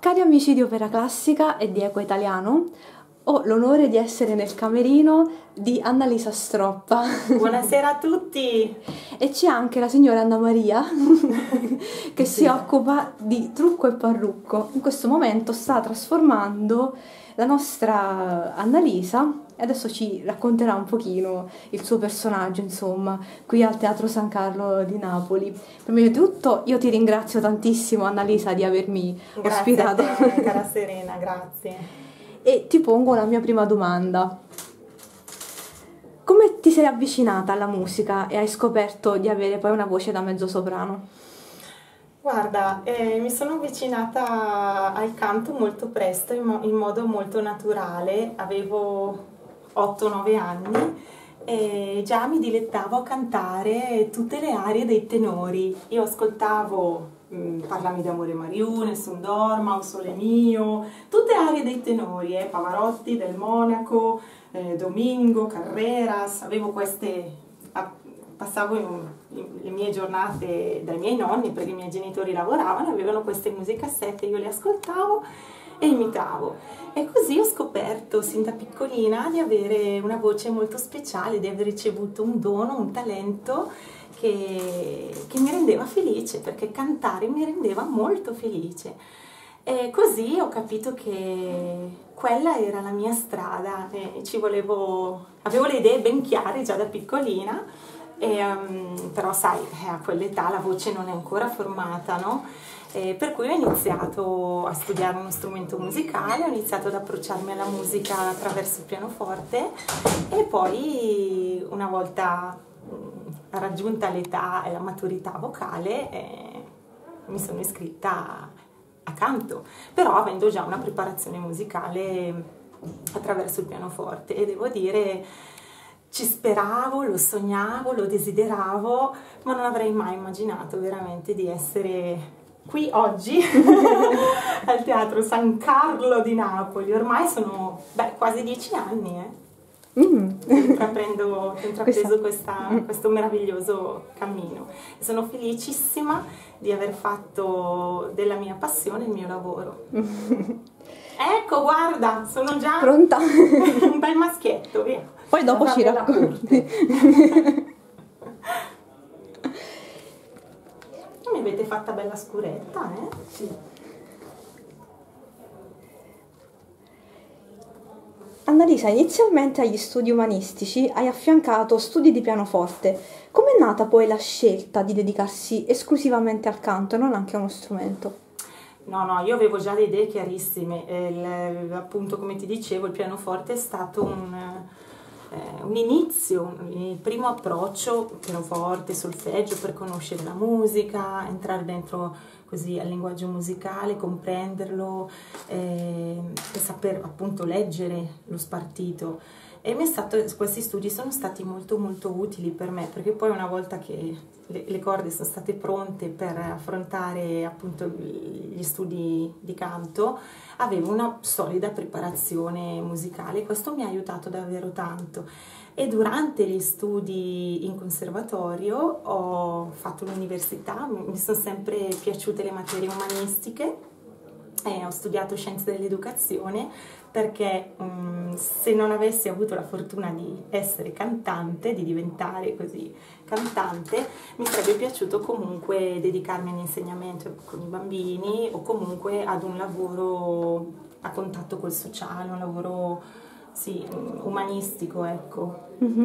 Cari amici di Opera Classica e di Equa Italiano, ho l'onore di essere nel camerino di Annalisa Stroppa. Buonasera a tutti! E c'è anche la signora Anna Maria che si occupa di trucco e parrucco. In questo momento sta trasformando la nostra Annalisa e adesso ci racconterà un pochino il suo personaggio, insomma, qui al Teatro San Carlo di Napoli. Prima di tutto io ti ringrazio tantissimo, Annalisa, di avermi ospitato. Grazie a te, cara Serena, grazie. E ti pongo la mia prima domanda. Come ti sei avvicinata alla musica e hai scoperto di avere poi una voce da mezzosoprano? Guarda, mi sono avvicinata al canto molto presto, in modo molto naturale. Avevo 8-9 anni e già mi dilettavo a cantare tutte le arie dei tenori. Io ascoltavo Parlami d'amore Mariù, Nessun dorma, O sole mio, tutte arie dei tenori, Pavarotti, Del Monaco, Domingo, Carreras. Avevo queste, passavo le mie giornate dai miei nonni perché i miei genitori lavoravano, avevano queste musicassette, io le ascoltavo e imitavo. E così ho scoperto sin da piccolina di avere una voce molto speciale, di aver ricevuto un dono, un talento che mi rendeva felice, perché cantare mi rendeva molto felice. E così ho capito che quella era la mia strada, e avevo le idee ben chiare già da piccolina, però sai, a quell'età la voce non è ancora formata, no? Per cui ho iniziato a studiare uno strumento musicale, ho iniziato ad approcciarmi alla musica attraverso il pianoforte e poi una volta raggiunta l'età e la maturità vocale mi sono iscritta a canto, però avendo già una preparazione musicale attraverso il pianoforte, e devo dire ci speravo, lo sognavo, lo desideravo, ma non avrei mai immaginato veramente di essere qui oggi al Teatro San Carlo di Napoli. Ormai sono quasi 10 anni che ho intrapreso questo meraviglioso cammino. Sono felicissima di aver fatto della mia passione il mio lavoro. Ecco, guarda, sono già pronta. Un bel maschietto, via. Poi dopo ci racconti. Mi avete fatta bella scuretta, eh? Sì. Annalisa, inizialmente agli studi umanistici hai affiancato studi di pianoforte. Com'è nata poi la scelta di dedicarsi esclusivamente al canto e non anche a uno strumento? No, io avevo già le idee chiarissime. Appunto, come ti dicevo, il pianoforte è stato un inizio, il primo approccio, pianoforte, solfeggio, per conoscere la musica, entrare dentro così al linguaggio musicale, comprenderlo, per saper appunto leggere lo spartito. E questi studi sono stati molto molto utili per me, perché poi una volta che le corde sono state pronte per affrontare appunto gli studi di canto, avevo una solida preparazione musicale. Questo mi ha aiutato davvero tanto. E durante gli studi in conservatorio ho fatto l'università, mi sono sempre piaciute le materie umanistiche, ho studiato scienze dell'educazione perché se non avessi avuto la fortuna di essere cantante, di diventare così cantante, mi sarebbe piaciuto comunque dedicarmi all'insegnamento con i bambini o comunque ad un lavoro a contatto col sociale, un lavoro sì, umanistico, ecco.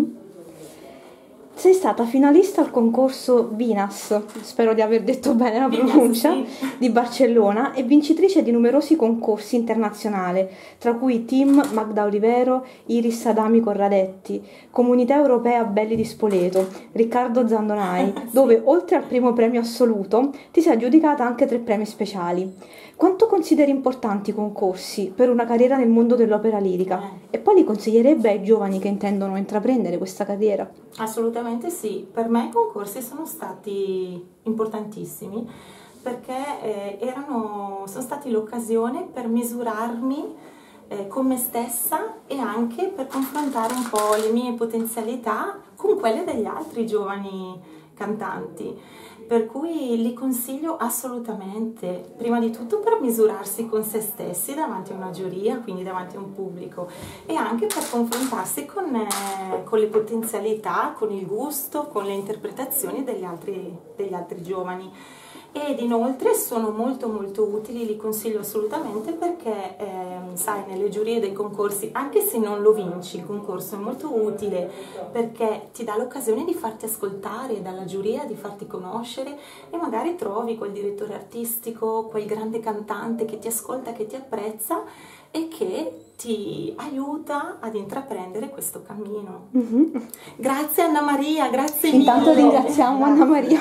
Sei stata finalista al concorso Vinas, spero di aver detto bene la pronuncia, sì, di Barcellona e vincitrice di numerosi concorsi internazionali, tra cui Team Magda Olivero, Iris Adami Corradetti, Comunità Europea Belli di Spoleto, Riccardo Zandonai, sì, dove oltre al primo premio assoluto ti sei aggiudicata anche 3 premi speciali. Quanto consideri importanti i concorsi per una carriera nel mondo dell'opera lirica? E poi li consiglierebbe ai giovani che intendono intraprendere questa carriera? Assolutamente sì, per me i concorsi sono stati importantissimi perché sono stati l'occasione per misurarmi con me stessa e anche per confrontare un po' le mie potenzialità con quelle degli altri giovani cantanti. per cui li consiglio assolutamente, prima di tutto per misurarsi con se stessi davanti a una giuria, quindi davanti a un pubblico, e anche per confrontarsi con le potenzialità, con il gusto, con le interpretazioni degli altri giovani. Ed inoltre sono molto molto utili, li consiglio assolutamente perché sai, nelle giurie dei concorsi, anche se non lo vinci, il concorso è molto utile perché ti dà l'occasione di farti ascoltare dalla giuria, di farti conoscere, e magari trovi quel direttore artistico, quel grande cantante che ti ascolta, che ti apprezza e che ti aiuta ad intraprendere questo cammino. Grazie Anna Maria, grazie mille. Intanto ringraziamo Anna Maria.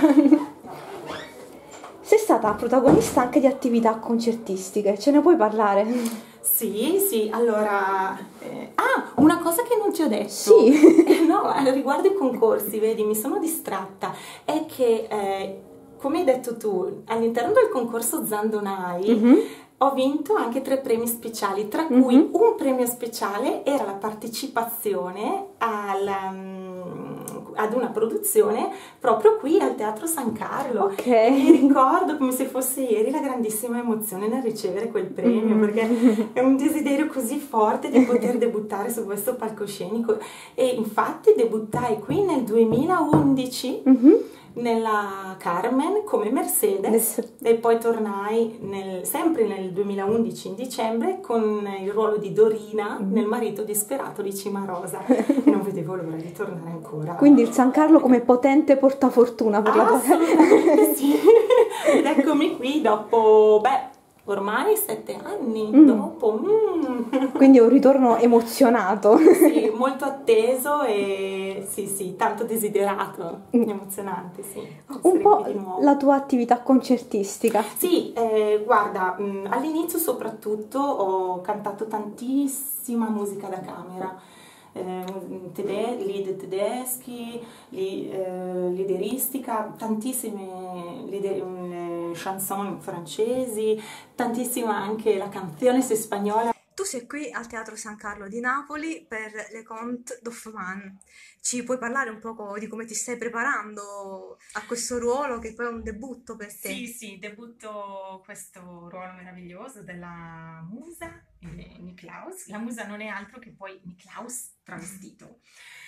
Sei stata protagonista anche di attività concertistiche, ce ne puoi parlare? Sì, allora... una cosa che non ti ho detto. Sì. No, riguardo i concorsi, vedi, mi sono distratta. È che, come hai detto tu, all'interno del concorso Zandonai ho vinto anche 3 premi speciali, tra cui un premio speciale era la partecipazione ad una produzione proprio qui al Teatro San Carlo. Ok. Mi ricordo come se fosse ieri la grandissima emozione nel ricevere quel premio, perché è un desiderio così forte di poter debuttare su questo palcoscenico, e infatti debuttai qui nel 2011 nella Carmen come Mercedes e poi tornai sempre nel 2011 in dicembre con il ruolo di Dorina nel Marito disperato di Cimarosa, e non vedevo l'ora di tornare ancora. Quindi il San Carlo come potente portafortuna per la tua Assolutamente sì. Ed eccomi qui dopo, ormai 7 anni dopo. Quindi è un ritorno emozionato. Sì, molto atteso e sì, tanto desiderato, emozionante, sì. Un po' la tua attività concertistica. Sì, guarda, all'inizio soprattutto ho cantato tantissima musica da camera. Lied tedeschi, lideristica, tantissime chanson francesi, tantissima anche la canciones spagnola. Tu sei qui al Teatro San Carlo di Napoli per Les Contes d'Hoffmann. Ci puoi parlare un po' di come ti stai preparando a questo ruolo, che poi è un debutto per te? Sì, debutto questo ruolo meraviglioso della musa Niklaus. La musa non è altro che poi Niklaus travestito.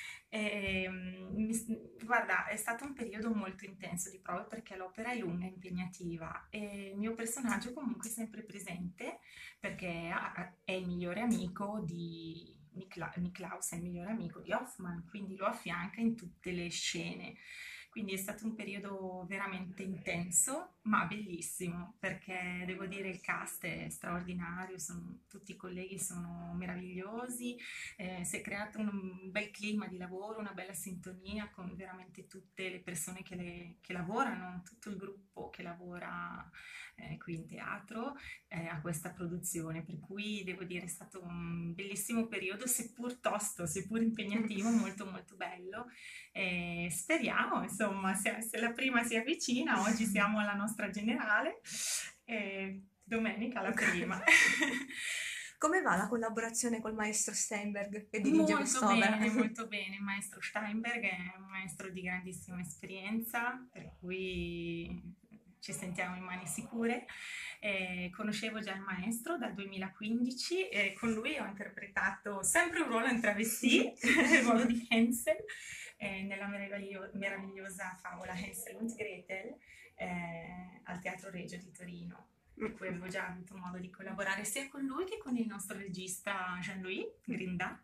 Guarda, è stato un periodo molto intenso di prove perché l'opera è lunga e impegnativa, e il mio personaggio comunque è sempre presente perché è il migliore amico di Niklaus, è il migliore amico di Hoffmann, quindi lo affianca in tutte le scene. Quindi è stato un periodo veramente intenso, ma bellissimo, perché devo dire il cast è straordinario, tutti i colleghi sono meravigliosi, si è creato un bel clima di lavoro, una bella sintonia con veramente tutte le persone che lavorano, tutto il gruppo che lavora qui in teatro a questa produzione, per cui devo dire è stato un bellissimo periodo, seppur tosto, seppur impegnativo, molto molto bello. Speriamo, insomma, se la prima si avvicina, oggi siamo alla nostra generale, domenica la prima. Come va la collaborazione col maestro Steinberg che dirige quest'opera? Molto bene, il maestro Steinberg è un maestro di grandissima esperienza, per cui ci sentiamo in mani sicure. Conoscevo già il maestro dal 2015 e con lui ho interpretato sempre un ruolo in travestì, il ruolo di Hansel, nella meravigliosa favola Hansel und Gretel al Teatro Regio di Torino, per cui avevo già avuto modo di collaborare sia con lui che con il nostro regista Jean-Louis Grinda,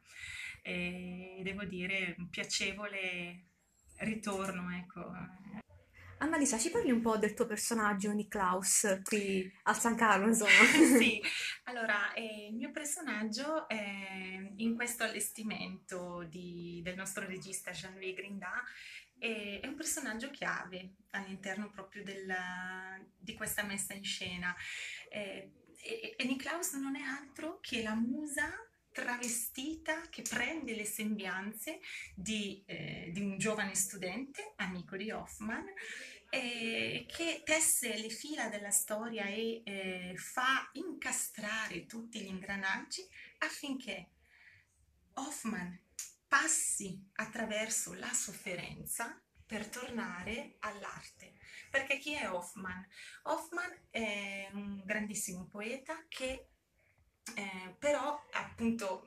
e devo dire un piacevole ritorno, ecco. Annalisa, ci parli un po' del tuo personaggio Niklaus qui al San Carlo, insomma? Sì, allora il mio personaggio in questo allestimento del nostro regista Jean-Louis Grinda è un personaggio chiave all'interno proprio di questa messa in scena. E Niklaus non è altro che la musa travestita che prende le sembianze di un giovane studente, amico di Hoffmann, che tesse le fila della storia e fa incastrare tutti gli ingranaggi affinché Hoffmann passi attraverso la sofferenza per tornare all'arte. Perché chi è Hoffmann? Hoffmann è un grandissimo poeta che però appunto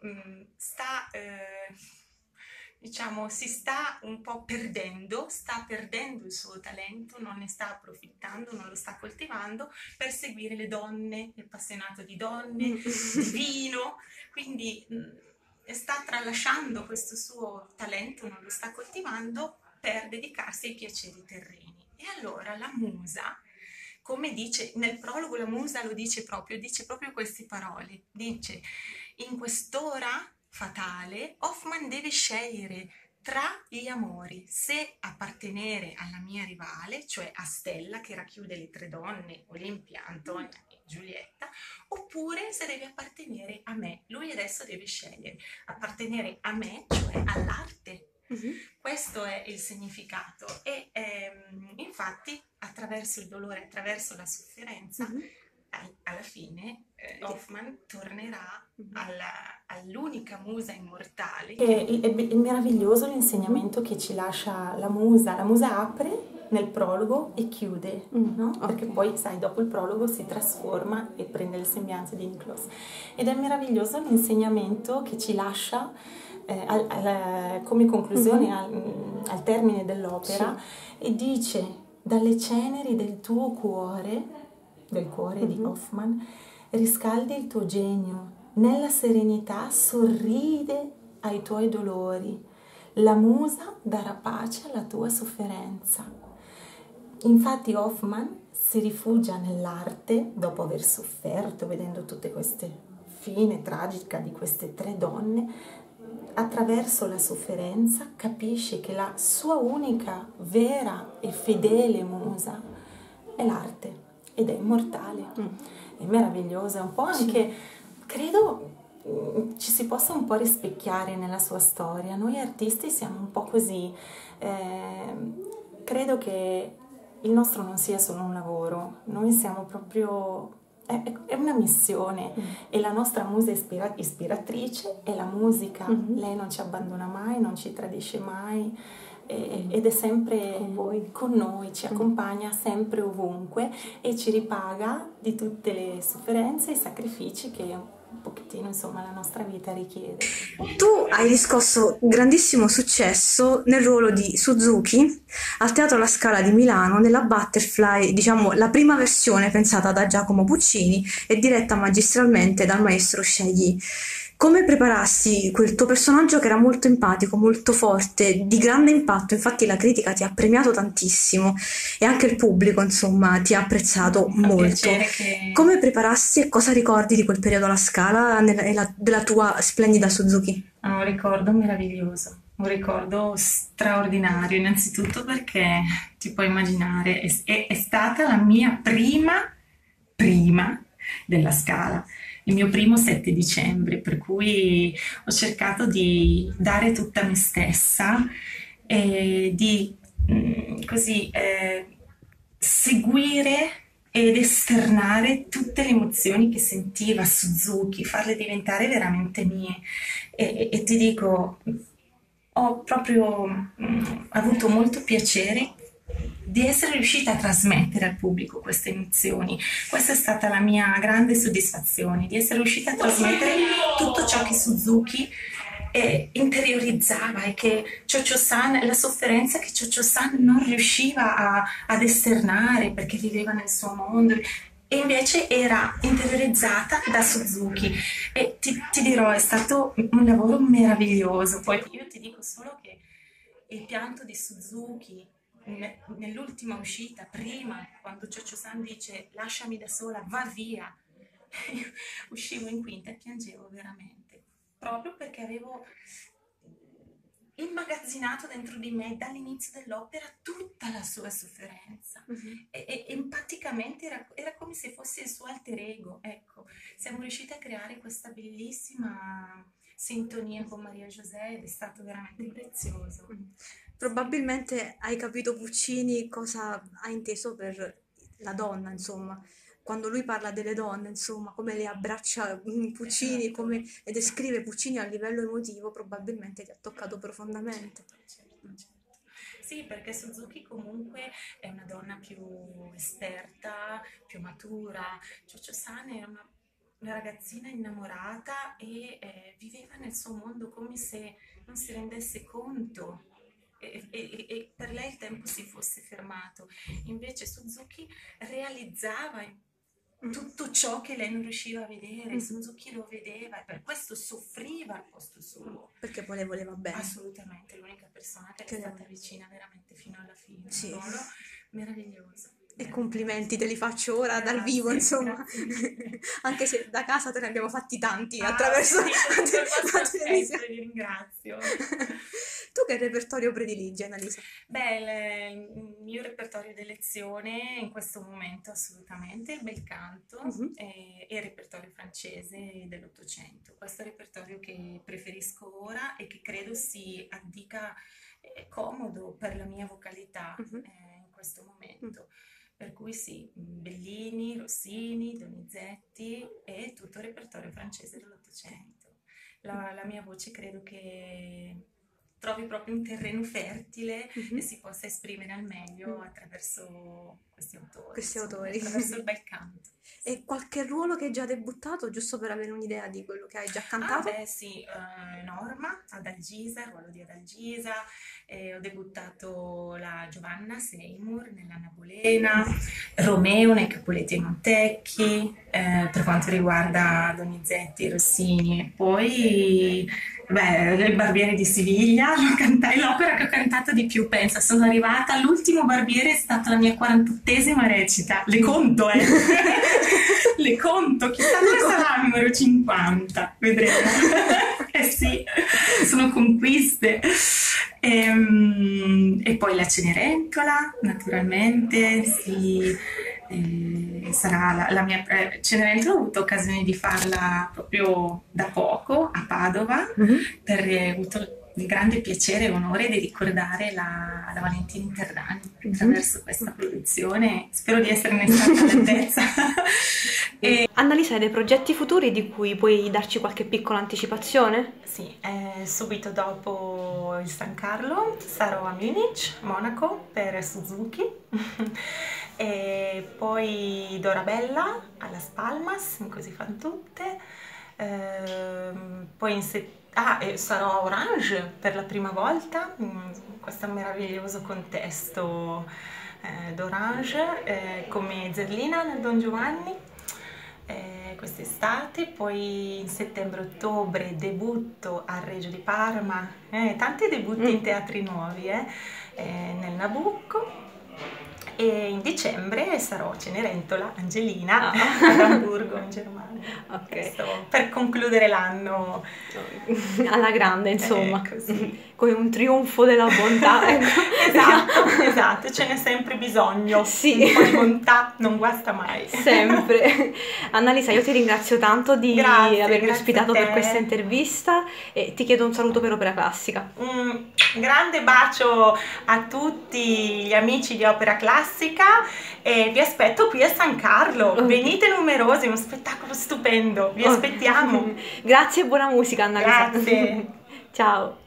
diciamo, si sta un po' sta perdendo il suo talento, non ne sta approfittando, non lo sta coltivando per seguire le donne, è appassionato di donne, di vino, quindi sta tralasciando questo suo talento, non lo sta coltivando per dedicarsi ai piaceri terreni. E allora la musa, come dice nel prologo, la musa lo dice proprio queste parole, dice: in quest'ora fatale Hoffmann deve scegliere tra gli amori, se appartenere alla mia rivale, cioè a Stella che racchiude le tre donne, Olimpia, Antonia e Giulietta, oppure se deve appartenere a me. Lui adesso deve scegliere appartenere a me, cioè all'arte. Questo è il significato e infatti attraverso il dolore, attraverso la sofferenza, alla fine Hoffmann tornerà all'unica musa immortale. È meraviglioso l'insegnamento che ci lascia la musa. La musa apre nel prologo e chiude, no? Perché poi, sai, dopo il prologo si trasforma e prende le sembianze di Niklos. Ed è meraviglioso l'insegnamento che ci lascia come conclusione al termine dell'opera, e dice: dalle ceneri del tuo cuore, del cuore di Hoffmann, riscaldi il tuo genio, nella serenità sorride ai tuoi dolori, la musa darà pace alla tua sofferenza. Infatti Hoffmann si rifugia nell'arte dopo aver sofferto, vedendo tutte queste fine tragica di queste tre donne. Attraverso la sofferenza capisce che la sua unica, vera e fedele musa è l'arte ed è immortale. È meravigliosa, è un po' anche, credo, ci si possa un po' rispecchiare nella sua storia. Noi artisti siamo un po' così. Credo che il nostro non sia solo un lavoro, noi siamo proprio... È una missione e la nostra musa ispiratrice è la musica. Lei non ci abbandona mai, non ci tradisce mai ed è sempre con noi, ci accompagna sempre ovunque e ci ripaga di tutte le sofferenze e i sacrifici che un pochettino, insomma, la nostra vita richiede. Tu hai riscosso grandissimo successo nel ruolo di Suzuki al Teatro La Scala di Milano nella Butterfly, diciamo la prima versione pensata da Giacomo Puccini e diretta magistralmente dal maestro Scegli. Come preparassi quel tuo personaggio che era molto empatico, molto forte, di grande impatto? Infatti la critica ti ha premiato tantissimo e anche il pubblico, insomma, ti ha apprezzato molto. Come preparassi e cosa ricordi di quel periodo alla Scala della tua splendida Suzuki? Un ricordo meraviglioso, un ricordo straordinario, innanzitutto perché ti puoi immaginare, è stata la mia prima della Scala, il mio primo 7 dicembre, per cui ho cercato di dare tutta me stessa e di seguire ed esternare tutte le emozioni che sentiva Suzuki, farle diventare veramente mie. E ti dico, ho proprio avuto molto piacere di essere riuscita a trasmettere al pubblico queste emozioni. Questa è stata la mia grande soddisfazione, di essere riuscita a trasmettere tutto ciò che Suzuki interiorizzava e che Cho-Cho-san, la sofferenza che Cho-Cho-san non riusciva ad esternare perché viveva nel suo mondo e invece era interiorizzata da Suzuki. E ti dirò, è stato un lavoro meraviglioso. Poi io ti dico solo che il pianto di Suzuki nell'ultima uscita, prima, quando Cho-Cho-san dice lasciami da sola, va via, io uscivo in quinta e piangevo veramente, proprio perché avevo immagazzinato dentro di me dall'inizio dell'opera tutta la sua sofferenza e empaticamente era come se fosse il suo alter ego. Ecco, siamo riusciti a creare questa bellissima sintonia con Maria José ed è stato veramente prezioso. Probabilmente hai capito Puccini cosa ha inteso per la donna, insomma, quando lui parla delle donne, insomma, come le abbraccia Puccini, come le descrive Puccini a livello emotivo, probabilmente ti ha toccato profondamente. Certo. Sì, perché Suzuki comunque è una donna più esperta, più matura. Chocho-san è una ragazzina innamorata e viveva nel suo mondo come se non si rendesse conto e per lei il tempo si fosse fermato. Invece Suzuki realizzava tutto ciò che lei non riusciva a vedere. Suzuki lo vedeva e per questo soffriva al posto suo. Perché poi le voleva bene. Assolutamente, l'unica persona che è stata vicina veramente fino alla fine. Sì. Un ruolo meraviglioso. E complimenti te li faccio ora dal vivo, insomma. Anche se da casa te ne abbiamo fatti tanti attraverso la televisione. Vi ringrazio. Tu che repertorio prediligi, Annalisa? Beh, il mio repertorio d'elezione in questo momento assolutamente il bel canto e il repertorio francese dell'Ottocento. Questo è il repertorio che preferisco ora e che credo si addica comodo per la mia vocalità in questo momento. Per cui sì, Bellini, Rossini, Donizetti e tutto il repertorio francese dell'Ottocento. La mia voce credo che trovi proprio un terreno fertile e si possa esprimere al meglio attraverso questi autori. Attraverso il bel canto. E qualche ruolo che hai già debuttato, giusto per avere un'idea di quello che hai già cantato? Beh sì, Norma, Adalgisa, il ruolo di Adalgisa, ho debuttato la Giovanna Seymour nell'Anna Bolena, Romeo nei Capuletti e Montecchi, per quanto riguarda Donizetti, Rossini, e poi il Barbiere di Siviglia, l'opera che ho cantato di più, pensa, sono arrivata all'ultimo Barbiere, è stata la mia 48esima recita, le conto, le conto, chissà dove sarà il numero 50, vedremo. Sì, sono conquiste. E poi la Cenerentola, naturalmente, sì. Sarà la mia Cenerentola, ho avuto occasione di farla proprio da poco a Padova, ho avuto il grande piacere e onore di ricordare la Valentina Interrani attraverso questa produzione. Spero di esserne stata all'altezza. Annalisa, hai dei progetti futuri di cui puoi darci qualche piccola anticipazione? Sì, subito dopo il San Carlo sarò a Munich, Monaco, per Suzuki. E poi Dorabella a Las Palmas, così fanno tutte. Poi sarò a Orange per la prima volta, in questo meraviglioso contesto d'Orange, come Zerlina nel Don Giovanni quest'estate. Poi in settembre-ottobre debutto al Regio di Parma, tanti debutti in teatri nuovi, nel Nabucco. E in dicembre sarò a Cenerentola, Angelina, ad Amburgo in Germania. Questo per concludere l'anno alla grande, insomma, come un trionfo della bontà. Esatto, ce n'è sempre bisogno. Sì. Un po' di bontà non guasta mai. Sempre. Annalisa, io ti ringrazio tanto di avermi ospitato per questa intervista e ti chiedo un saluto per Opera Classica. Un grande bacio a tutti gli amici di Opera Classica e vi aspetto qui a San Carlo. Venite numerosi, è uno spettacolo stupendo, vi aspettiamo. Grazie e buona musica, Annalisa. Grazie. Ciao.